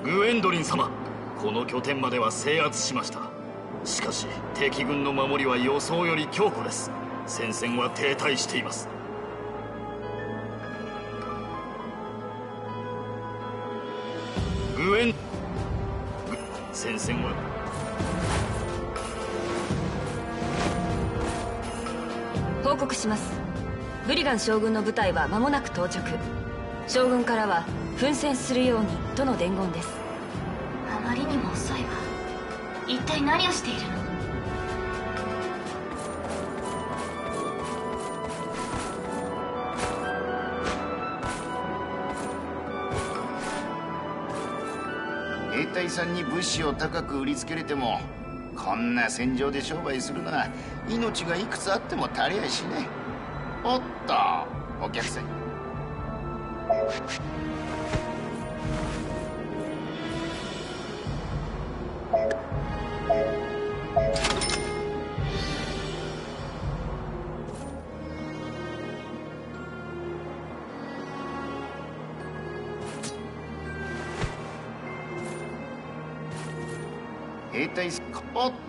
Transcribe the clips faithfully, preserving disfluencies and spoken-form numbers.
グエンドリン様、この拠点までは制圧しました。しかし敵軍の守りは予想より強固です。戦線は停滞しています。グエン戦線は報告します。ブリガン将軍の部隊は間もなく到着。将軍からは奮戦するようにとの伝言です。 あまりにも遅いわ。一体何をしているの？ 兵隊さんに物資を高く売りつけれても、こんな戦場で商売するのは命がいくつあっても足りやしねえ。おっと、お客さん。兵隊さん、おっと。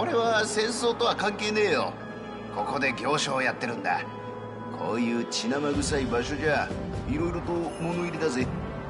俺は戦争とは関係ねえよ。ここで行商をやってるんだ。こういう血生臭い場所じゃいろいろと物入りだぜ。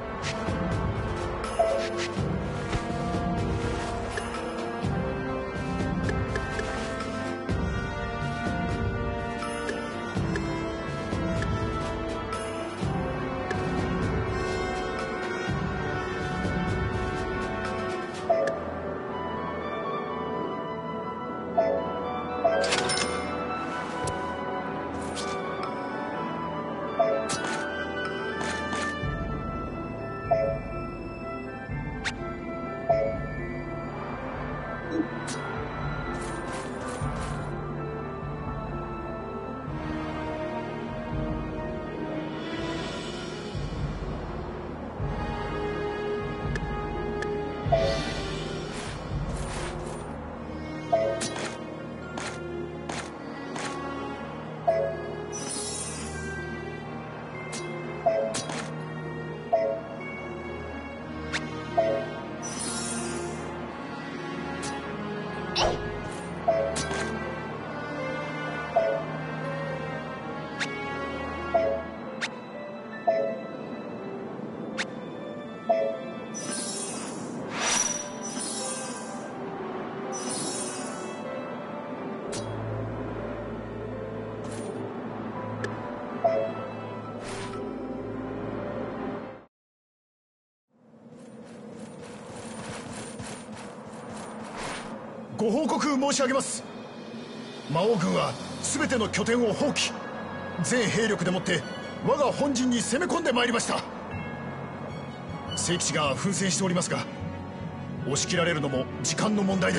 ご報告申し上げます。魔王軍は全ての拠点を放棄、全兵力でもって我が本陣に攻め込んでまいりました。聖騎士が奮戦しておりますが、押し切られるのも時間の問題です。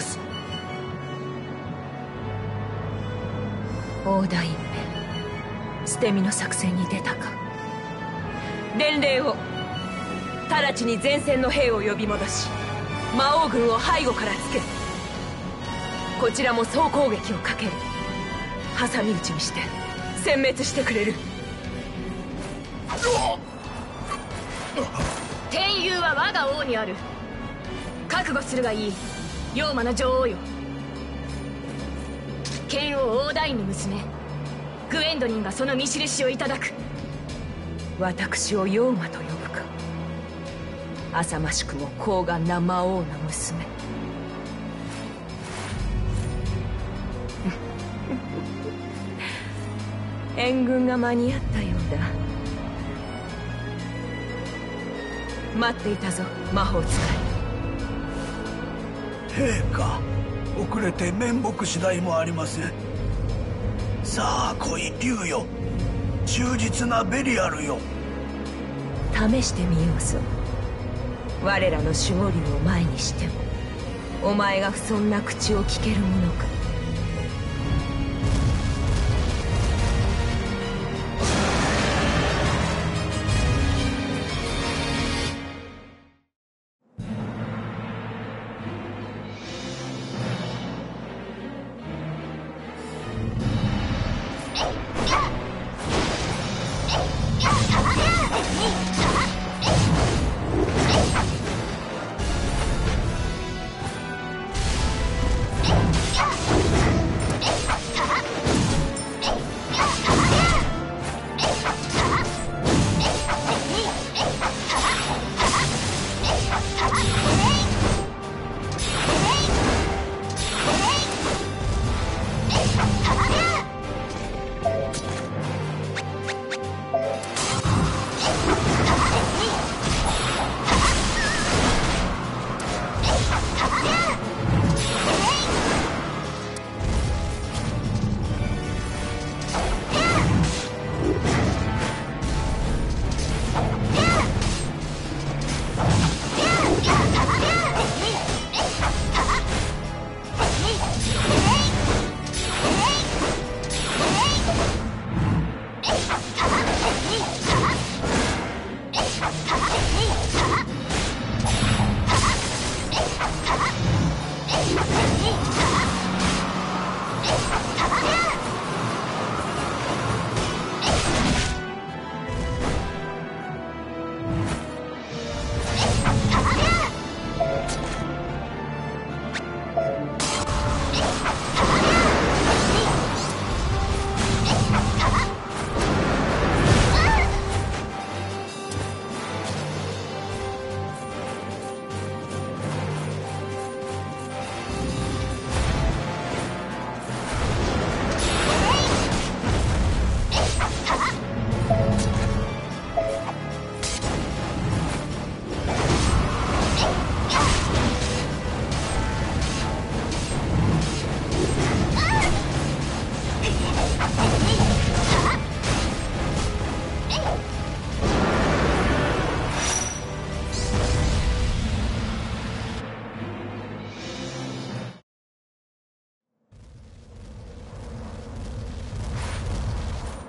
オーダー一兵、捨て身の作戦に出たか。伝令を。直ちに前線の兵を呼び戻し、魔王軍を背後からつけ、こちらも総攻撃をかける。挟み撃ちにして殲滅してくれる。天佑は我が王にある。覚悟するがいい、妖魔の女王よ。剣王オーダインの娘グエンドリンがその見印をいただく。私を妖魔と呼ぶか。浅ましくも高顔な魔王の娘。援軍が間に合ったようだ。待っていたぞ、魔法使い。 陛下、遅れて面目次第もありません。さあ来い竜よ、忠実なベリアルよ。 試してみようぞ。我らの守護竜を前にしてもお前が不遜な口を聞けるものか。 Yeah!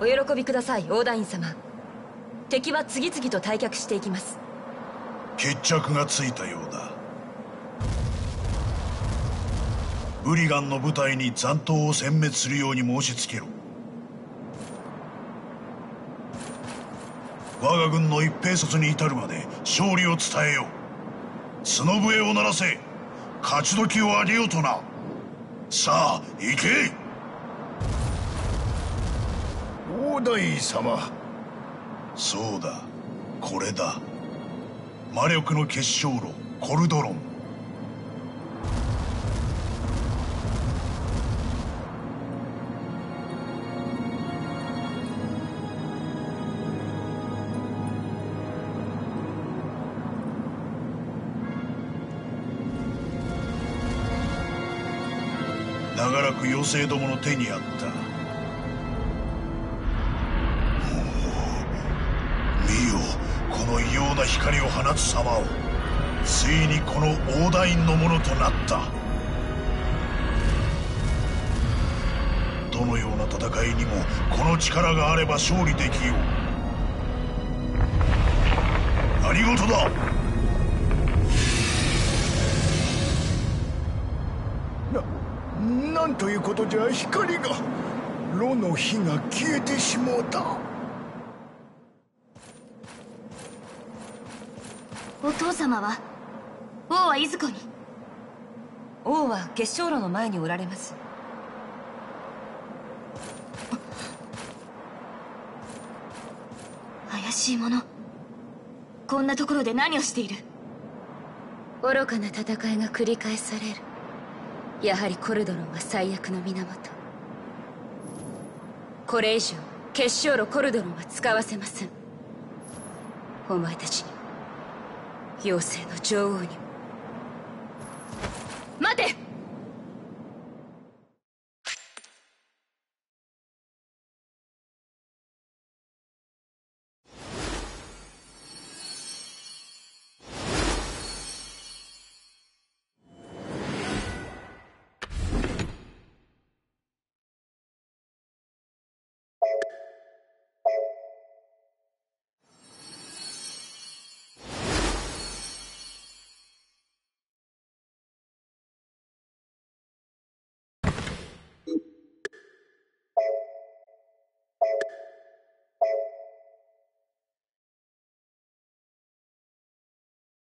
喜びください、オーダイン様。敵は次々と退却していきます。 決着がついたようだ。ブリガンの部隊に残党を殲滅するように申し付けろ。我が軍の一兵卒に至るまで勝利を伝えよう。角笛を鳴らせ、勝ち時をあげようとな。さあ行け。 オーダイン様。 そうだ、これだ。魔力の結晶炉コルドロン。長らく妖精どもの手にあった。見よ、この異様な光を放つ様を。ついにこのオーダインのものとなった。どのような戦いにもこの力があれば勝利できよう。何事だ。 な、なんということじゃ。光が、炉の火が消えてしもうた。 お父様は、王はいずこに？ 王は結晶炉の前におられます。 怪しい者。こんなところで何をしている？ 愚かな戦いが繰り返される。やはりコルドロンは最悪の源。これ以上結晶炉コルドロンは使わせません。お前たちに、妖精の女王にも。